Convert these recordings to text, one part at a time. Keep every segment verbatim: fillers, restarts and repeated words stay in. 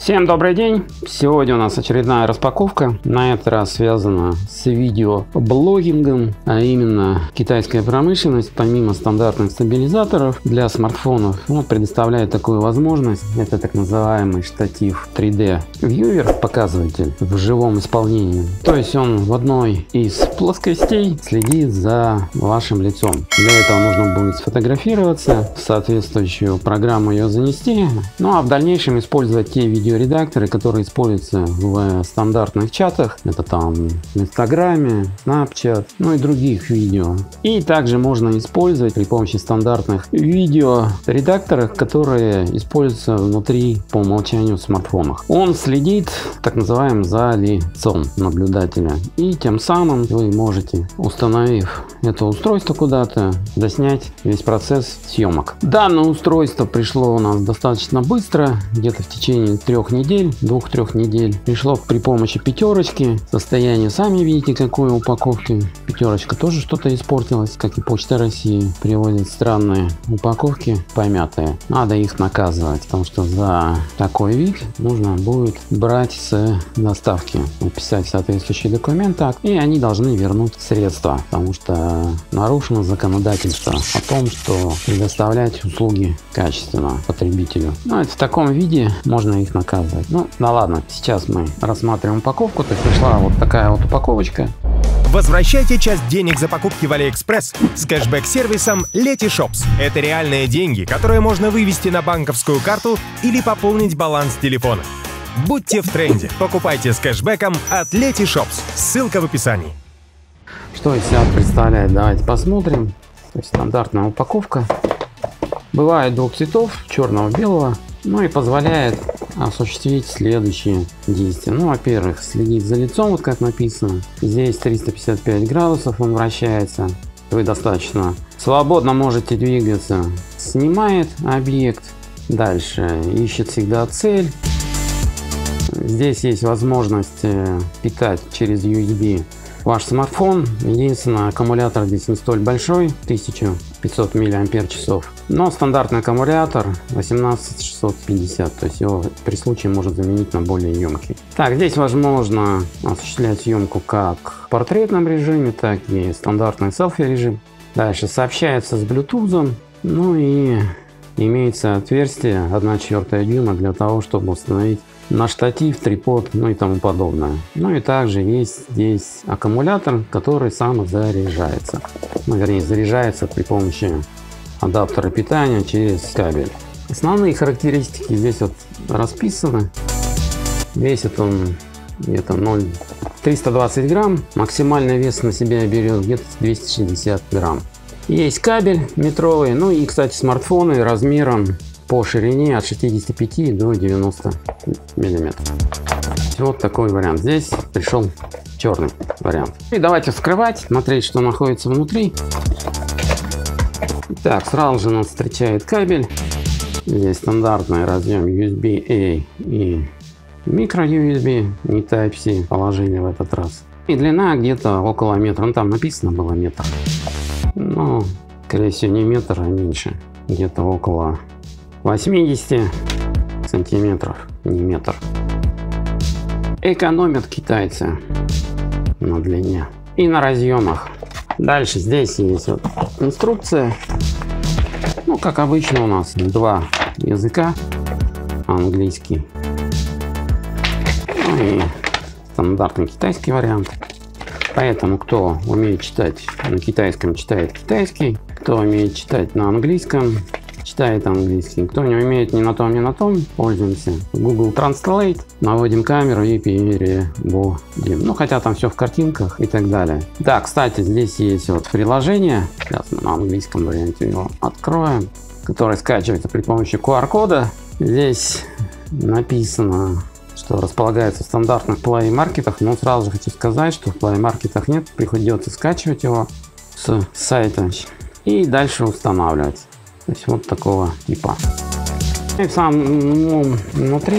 Всем добрый день! Сегодня у нас очередная распаковка, на этот раз связана с видеоблогингом, а именно китайская промышленность, помимо стандартных стабилизаторов для смартфонов, ну, предоставляет такую возможность. Это так называемый штатив три дэ вьюер, показыватель в живом исполнении. То есть он в одной из плоскостей следит за вашим лицом. Для этого нужно будет сфотографироваться, в соответствующую программу ее занести, ну а в дальнейшем использовать те видеоредакторы, которые используются в стандартных чатах. Это там в Инстаграме, Snapchat, ну и других видео. И также можно использовать при помощи стандартных видеоредакторов, которые используются внутри по умолчанию в смартфонах. Он следит, так называемым, за лицом наблюдателя. И тем самым вы можете, установив это устройство куда-то, заснять весь процесс съемок. Данное устройство пришло у нас достаточно быстро, где-то в течение трех недель, двух-трех недель. Пришло при помощи пятерочки. Состояние сами видите, какой упаковки. Пятерочка тоже что-то испортилась, как и Почта России. Привозят странные упаковки, помятые. Надо их наказывать, потому что за такой вид нужно будет брать с доставки, написать соответствующий документ, и они должны вернуть средства, потому что нарушено законодательство о том, что предоставлять услуги качественно потребителю. Но это в таком виде можно их наказывать. Ну, да ладно, сейчас мы рассматриваем упаковку. Так пришла вот такая вот упаковочка. Возвращайте часть денег за покупки в Алиэкспресс с кэшбэк-сервисом Letyshops. Это реальные деньги, которые можно вывести на банковскую карту или пополнить баланс телефона. Будьте в тренде. Покупайте с кэшбэком от Letyshops. Ссылка в описании. Что из себя представляет? Давайте посмотрим. То есть стандартная упаковка. Бывает двух цветов, черного, белого. Ну и позволяет осуществить следующие действия. Ну, во-первых, следить за лицом, вот как написано. Здесь триста пятьдесят пять градусов он вращается. Вы достаточно свободно можете двигаться. Снимает объект. Дальше ищет всегда цель. Здесь есть возможность питать через ю эс би ваш смартфон. Единственное, аккумулятор здесь не столь большой, тысяча пятьсот миллиампер-часов. Но стандартный аккумулятор восемнадцать шестьсот пятьдесят, то есть его при случае может заменить на более емкий. Так, здесь возможно осуществлять съемку как в портретном режиме, так и стандартный селфи режим. Дальше сообщается с Bluetooth, ну и имеется отверстие одна четвертая дюйма для того, чтобы установить на штатив, трипод, ну и тому подобное. Ну и также есть здесь аккумулятор, который самозаряжается. Ну, вернее, заряжается при помощи адаптера питания через кабель. Основные характеристики здесь вот расписаны. Весит он где-то ноль триста двадцать грамм. Максимальный вес на себя берет где-то двести шестьдесят грамм. Есть кабель метровый. Ну и, кстати, смартфоны размером по ширине от шестидесяти пяти до девяноста миллиметров. Вот такой вариант. Здесь пришел черный вариант. И давайте вскрывать, смотреть, что находится внутри. Так, сразу же нас встречает кабель. Здесь стандартный разъем ю эс би-A и микро ю эс би, не Type-C положение в этот раз. И длина где-то около метра. Ну, там написано было метр. Но, скорее всего, не метр, а меньше. Где-то около восьмидесяти сантиметров, не метр. Экономят китайцы на длине и на разъемах. Дальше здесь есть вот инструкция. Ну, как обычно, у нас два языка: английский, ну и стандартный китайский вариант. Поэтому кто умеет читать на китайском, читает китайский, кто умеет читать на английском, читает английский. Кто не умеет ни на том, ни на том, пользуемся Google Translate, наводим камеру и переводим. Ну, хотя там все в картинках и так далее. Да, кстати, здесь есть вот приложение, сейчас мы на английском варианте его откроем, которое скачивается при помощи ку ар кода. Здесь написано, что располагается в стандартных Play маркетах, но сразу же хочу сказать, что в Play маркетах нет, приходится скачивать его с сайта и дальше устанавливать. То есть вот такого типа. И в самом внутри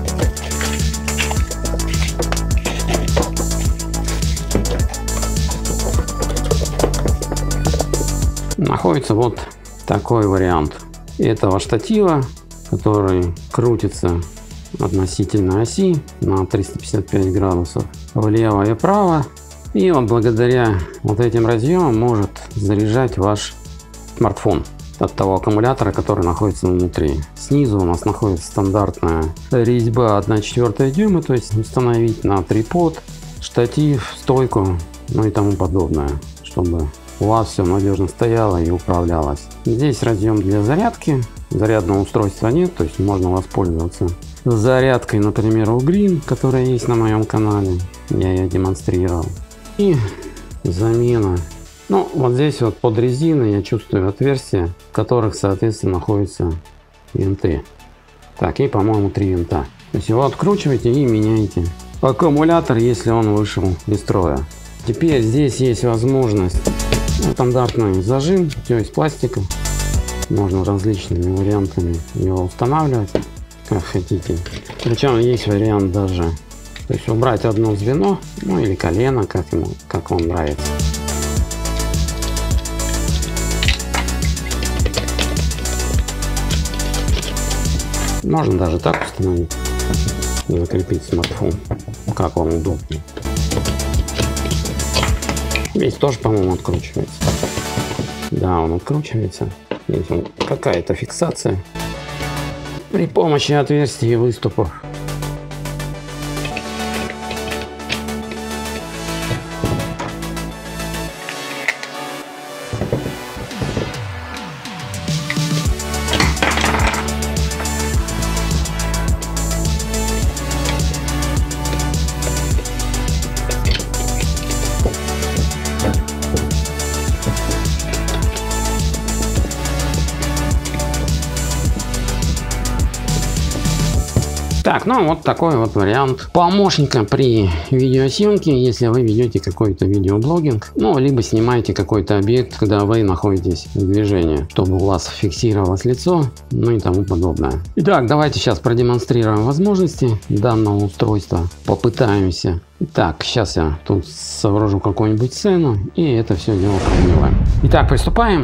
находится вот такой вариант этого штатива, который крутится относительно оси на триста пятьдесят пять градусов влево и вправо. И вот благодаря вот этим разъемам может заряжать ваш смартфон от того аккумулятора, который находится внутри. Снизу у нас находится стандартная резьба одна четвертая дюйма, то есть установить на трипод, штатив, стойку, ну и тому подобное, чтобы у вас все надежно стояло и управлялось. Здесь разъем для зарядки, зарядного устройства нет, то есть можно воспользоваться зарядкой, например, у Green, которая есть на моем канале, я ее демонстрировал. И замена. Ну, вот здесь вот под резиной я чувствую отверстия, в которых, соответственно, находятся винты. Так, и, по-моему, три винта. То есть его откручиваете и меняете аккумулятор, если он вышел из строя. Теперь здесь есть возможность, ну, стандартный зажим, все из пластика. Можно различными вариантами его устанавливать, как хотите. Причем есть вариант даже, то есть убрать одно звено, ну или колено, как ему, как вам нравится. Можно даже так установить и закрепить смартфон, как вам удобнее. Здесь тоже, по-моему, откручивается. Да, он откручивается. Здесь какая-то фиксация при помощи отверстий и выступов. Так, ну вот такой вот вариант помощника при видеосъемке, если вы ведете какой-то видеоблогинг, ну, либо снимаете какой-то объект, когда вы находитесь в движении, чтобы у вас фиксировалось лицо, ну и тому подобное. Итак, давайте сейчас продемонстрируем возможности данного устройства, попытаемся. Итак, сейчас я тут сооружу какую-нибудь сцену и это все дело проделаем. Итак, приступаем.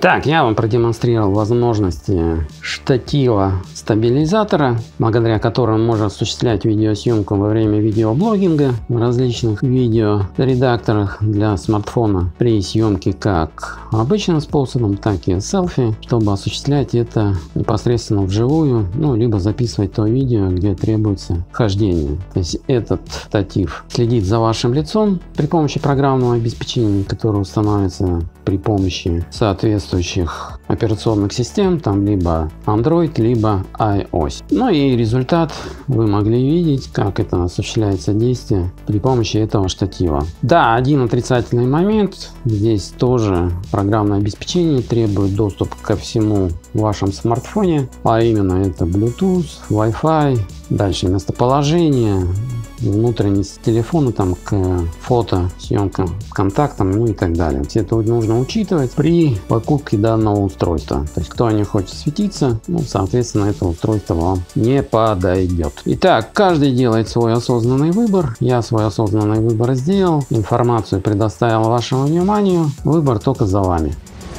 Итак, я вам продемонстрировал возможности штатива стабилизатора, благодаря которому можно осуществлять видеосъемку во время видеоблогинга в различных видеоредакторах для смартфона при съемке как обычным способом, так и селфи, чтобы осуществлять это непосредственно вживую, ну, либо записывать то видео, где требуется хождение. То есть этот штатив следит за вашим лицом при помощи программного обеспечения, которое устанавливается при помощи соответствующих операционных систем, там либо Android, либо iOS. Ну и результат вы могли видеть, как это осуществляется действие при помощи этого штатива. Да, один отрицательный момент. Здесь тоже программное обеспечение требует доступ ко всему в вашем смартфоне, а именно это Bluetooth, Wi-Fi, дальше местоположение, внутренность телефона, там к фото, съемкам, контактам, ну и так далее. Все это нужно учитывать при покупке данного устройства. То есть, кто не хочет светиться, ну, соответственно, это устройство вам не подойдет. Итак, каждый делает свой осознанный выбор. Я свой осознанный выбор сделал, информацию предоставил вашему вниманию. Выбор только за вами.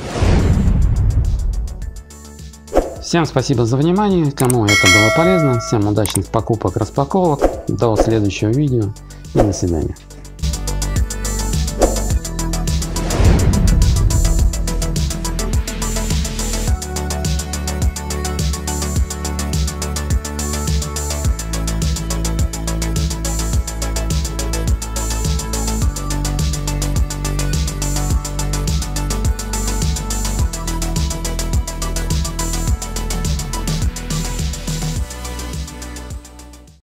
Всем спасибо за внимание, кому это было полезно, всем удачных покупок, распаковок, до следующего видео и до свидания.